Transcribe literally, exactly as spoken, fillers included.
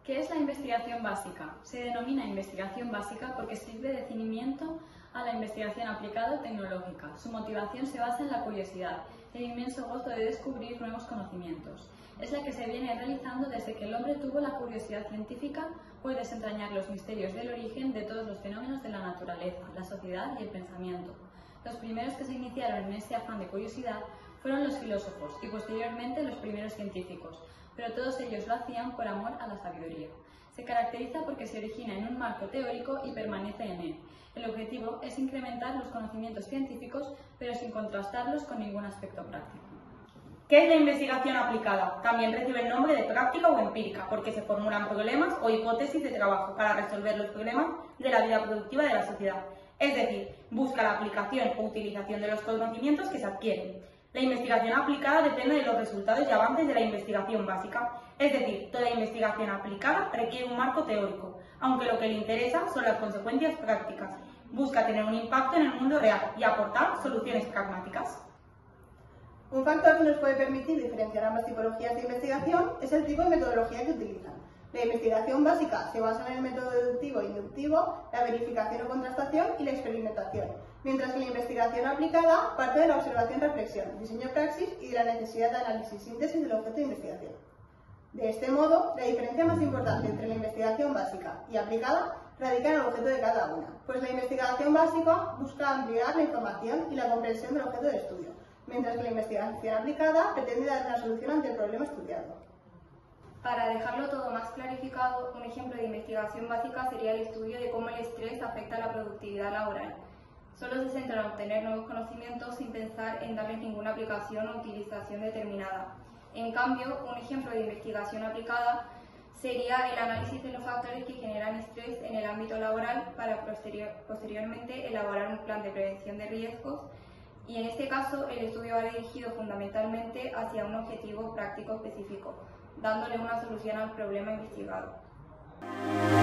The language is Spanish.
¿Qué es la investigación básica? Se denomina investigación básica porque sirve de cimiento a la investigación aplicada o tecnológica. Su motivación se basa en la curiosidad, el inmenso gozo de descubrir nuevos conocimientos. Es la que se viene realizando desde que el hombre tuvo la curiosidad científica por desentrañar los misterios del origen de todos los fenómenos de la naturaleza, la sociedad y el pensamiento. Los primeros que se iniciaron en este afán de curiosidad fueron los filósofos y posteriormente los primeros científicos, pero todos ellos lo hacían por amor a la sabiduría. Se caracteriza porque se origina en un marco teórico y permanece en él. El objetivo es incrementar los conocimientos científicos, pero sin contrastarlos con ningún aspecto práctico. ¿Qué es la investigación aplicada? También recibe el nombre de práctica o empírica, porque se formulan problemas o hipótesis de trabajo para resolver los problemas de la vida productiva de la sociedad. Es decir, busca la aplicación o utilización de los conocimientos que se adquieren. La investigación aplicada depende de los resultados y avances de la investigación básica, es decir, toda investigación aplicada requiere un marco teórico, aunque lo que le interesa son las consecuencias prácticas. Busca tener un impacto en el mundo real y aportar soluciones pragmáticas. Un factor que nos puede permitir diferenciar ambas tipologías de investigación es el tipo de metodología que utilizan. La investigación básica se basa en el método deductivo e inductivo, la verificación o contrastación y la experimentación, mientras que la investigación aplicada parte de la observación-reflexión, diseño-praxis y de la necesidad de análisis-síntesis del objeto de investigación. De este modo, la diferencia más importante entre la investigación básica y aplicada radica en el objeto de cada una, pues la investigación básica busca ampliar la información y la comprensión del objeto de estudio, mientras que la investigación aplicada pretende dar una solución ante el problema estudiado. Para dejarlo todo más clarificado, un ejemplo de investigación básica sería el estudio de cómo el estrés afecta a la productividad laboral. Solo se centra en obtener nuevos conocimientos sin pensar en darles ninguna aplicación o utilización determinada. En cambio, un ejemplo de investigación aplicada sería el análisis de los factores que generan estrés en el ámbito laboral para posterior, posteriormente elaborar un plan de prevención de riesgos, y en este caso el estudio va dirigido fundamentalmente hacia un objetivo práctico específico, dándole una solución al problema investigado.